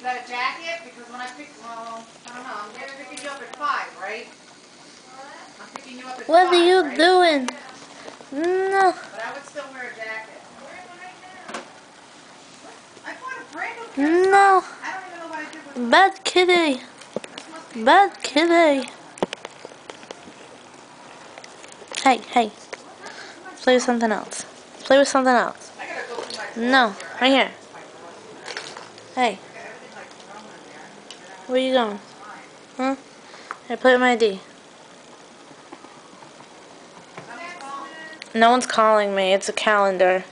got a jacket? Because when I pick, well, I don't know. I'm picking you up at 5, right? I'm picking you up at 5, What are you right? doing? No. But I would still wear a jacket. I bought a brand new pair of No. socks. I don't even know what I did with them. Bad kitty. This must be Bad kitty. Hey, hey. Play with something else. Play with something else. I gotta go through my drawers No, here. right here. My drawers here. Hey, I got everything like thrown in there. where you going? It's fine. Huh? Hey, play with my ID. Somebody's calling. No one's calling me. It's a calendar.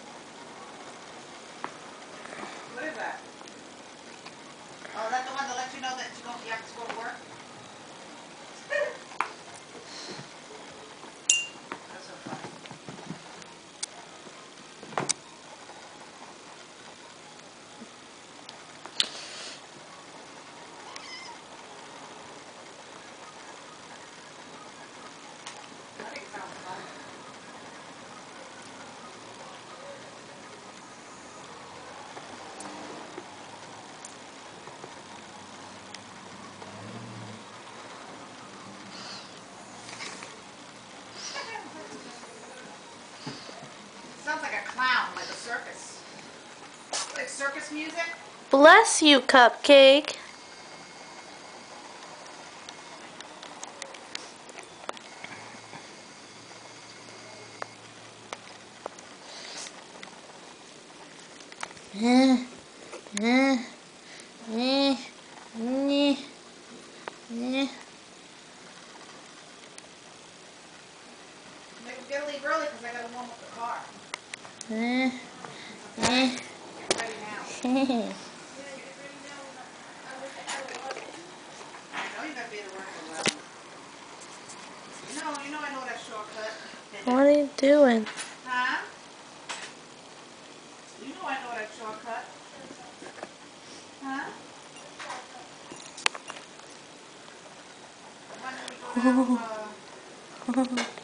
What is that? Oh, is that the one to let you know that you have to go to work? That's so funny. I think it sounds funny. Sounds like a clown, like a circus. Like circus music. Bless you, Cupcake. Eh, eh, eh, eh, eh. Maybe we gotta leave early because I gotta warm up the car. Eh, Okay? eh. Get ready now. I know you gotta be at work at 11. You know I know that shortcut. What are you doing? Huh? You know I know that shortcut. Huh? When do we go down,